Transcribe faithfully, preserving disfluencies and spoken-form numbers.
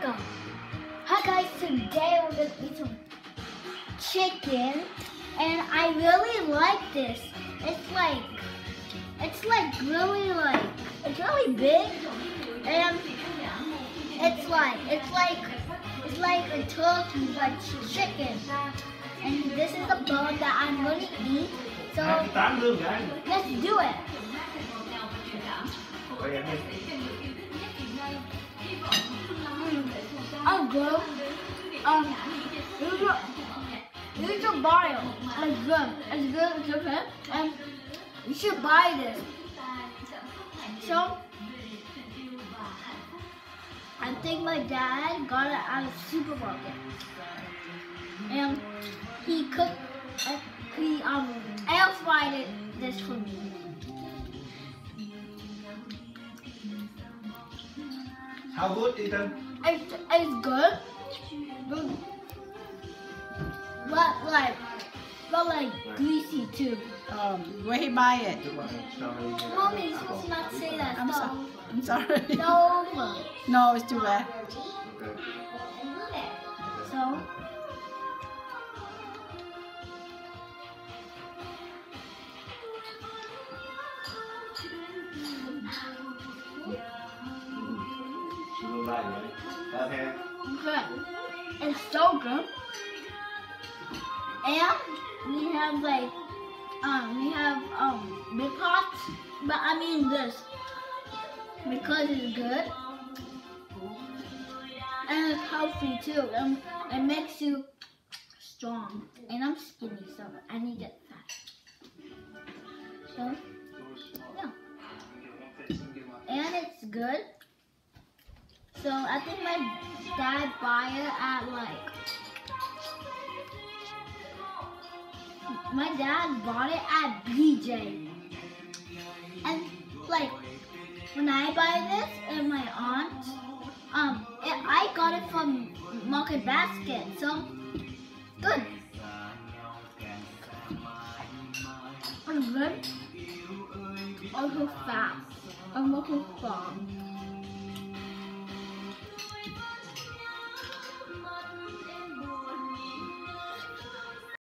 go. Hi guys, today we're gonna eat some chicken, and I really like this. It's like, it's like really like, it's really big, and it's like, it's like, it's like a turkey, but chicken. And this is the bone that I'm gonna eat. So let's do it. Oh, bro. Um, here's your, here's your bio. It's good. It's good. It's okay. And you should buy this. So, I think my dad got it at a supermarket, and he cooked. Uh, he um air fried it this for me. How good, Ethan? It's, it's good, but, but like, but like greasy too. Um, where he buy it? Mommy, you're supposed to not say that. I'm so, sorry. I'm sorry. No. No, it's too bad. So. Okay. Good. It's so good. And we have like um we have um big pots, but I mean this because it's good and it's healthy too. Um, it makes you strong. And I'm skinny, so I need to get fat. So yeah. And it's good. So I think my dad buy it at like, my dad bought it at B J. And like, when I buy this and my aunt, um, it, I got it from Market Basket, so good. I'm good. Also fast. I'm looking strong.